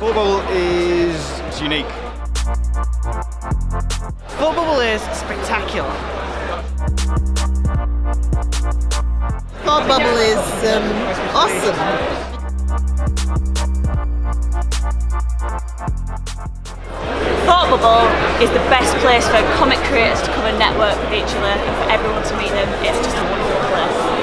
Thought Bubble is unique. Thought Bubble is spectacular. Thought Bubble is awesome. Thought Bubble is the best place for comic creators to come and network with each other and for everyone to meet them. It's just a wonderful place.